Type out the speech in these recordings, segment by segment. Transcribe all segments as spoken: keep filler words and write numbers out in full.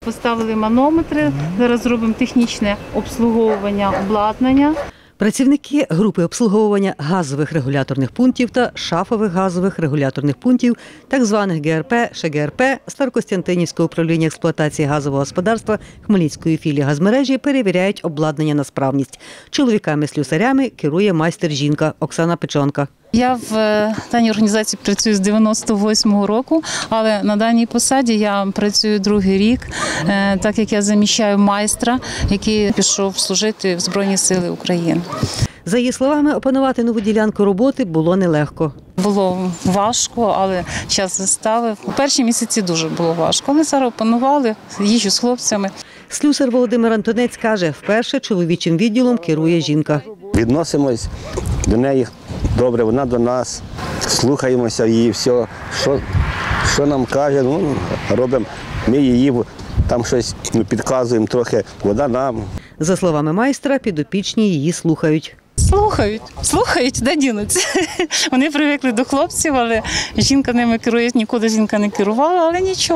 Поставили манометри, зараз робимо технічне обслуговування обладнання. Працівники групи обслуговування газових регуляторних пунктів та шафових газових регуляторних пунктів, так званих ге ер пе, ШГРП, Старокостянтинівського управління експлуатації газового господарства Хмельницької філії газмережі перевіряють обладнання на справність. Чоловіками-слюсарями керує майстер-жінка Оксана Печонка. Я в даній організації працюю з дев'яносто восьмого року, але на даній посаді я працюю другий рік, так як я заміщаю майстра, який пішов служити в Збройні Сили України. За її словами, опанувати нову ділянку роботи було нелегко. Було важко, але час заставив. У перші місяці дуже було важко, але зараз опанували, їжджу з хлопцями. Слюсар Володимир Антонець каже, вперше чоловічим відділом керує жінка. Відносимось до неї добре, вона до нас, слухаємося її, все, що, що нам каже, ну, робимо. Ми її там щось підказуємо трохи, вона нам. За словами майстра, підопічні її слухають. Слухають, слухають, де дінуться. Вони привикли до хлопців, але жінка ними керує, ніколи жінка не керувала, але нічого.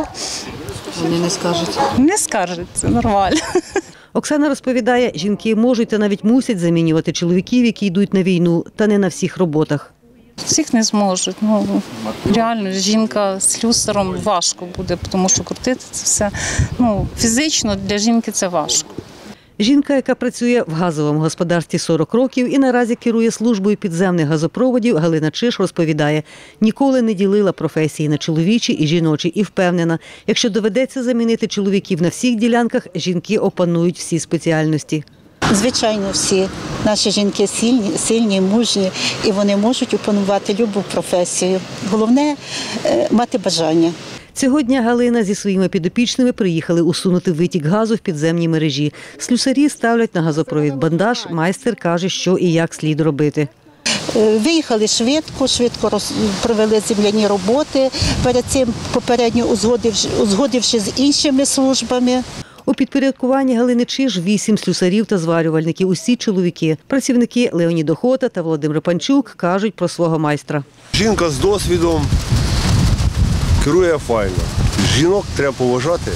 Вони не скажуть? Не скажуть, це нормально. Оксана розповідає, жінки можуть та навіть мусять замінювати чоловіків, які йдуть на війну, та не на всіх роботах. Всіх не зможуть. Ну, реально, жінка з слюсаром важко буде, тому що крутити це все. Ну, фізично для жінки це важко. Жінка, яка працює в газовому господарстві сорок років і наразі керує службою підземних газопроводів, Галина Чиш розповідає, ніколи не ділила професії на чоловічі і жіночі і впевнена, якщо доведеться замінити чоловіків на всіх ділянках, жінки опанують всі спеціальності. Звичайно, всі наші жінки сильні, сильні, мужні, і вони можуть опанувати любу професію. Головне – мати бажання. Цього дня Галина зі своїми підопічними приїхали усунути витік газу в підземній мережі. Слюсарі ставлять на газопровід бандаж, майстер каже, що і як слід робити. Виїхали швидко, швидко провели земляні роботи, перед цим попередньо узгодивши, узгодивши з іншими службами. У підпорядкуванні Галини Чиж вісім слюсарів та зварювальників – усі чоловіки. Працівники Леонід Охота та Володимир Панчук кажуть про свого майстра. Жінка з досвідом керує файно. Жінок треба поважати,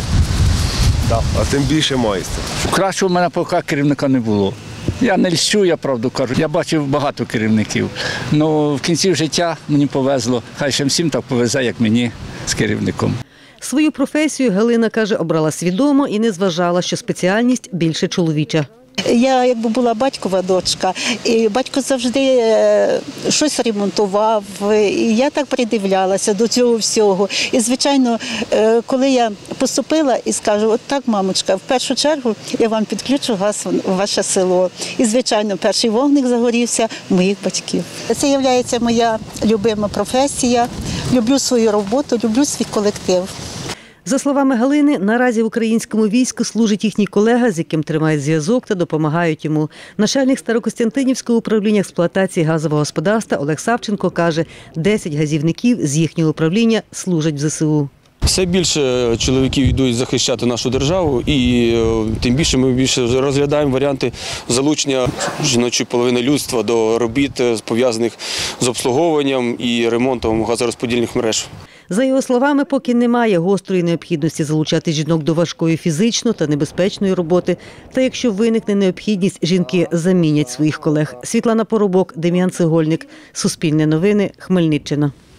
а тим більше майстер. Кращого в мене поки керівника не було. Я не льщу, я правду кажу. Я бачив багато керівників. Але в кінці життя мені повезло. Хай ще всім так повезе, як мені з керівником. Свою професію Галина, каже, обрала свідомо і не зважала, що спеціальність більше чоловіча. Я якби була батькова дочка, і батько завжди щось ремонтував, і я так придивлялася до цього всього. І, звичайно, коли я поступила і скажу, от так, мамочка, в першу чергу я вам підключу газ в ваше село. І, звичайно, перший вогник загорівся у моїх батьків. Це є моя любима професія, люблю свою роботу, люблю свій колектив. За словами Галини, наразі в українському війську служить їхній колега, з яким тримають зв'язок та допомагають йому. Начальник Старокостянтинівського управління експлуатації газового господарства Олег Савченко каже, десять газівників з їхнього управління служать в зе се у. Все більше чоловіків йдуть захищати нашу державу, і тим більше ми більше розглядаємо варіанти залучення жіночої половини людства до робіт, пов'язаних з обслуговуванням і ремонтом газорозподільних мереж. За його словами, поки немає гострої необхідності залучати жінок до важкої фізично та небезпечної роботи, та якщо виникне необхідність, жінки замінять своїх колег. Світлана Поробок, Дем'ян Цегольник, Суспільне новини, Хмельниччина.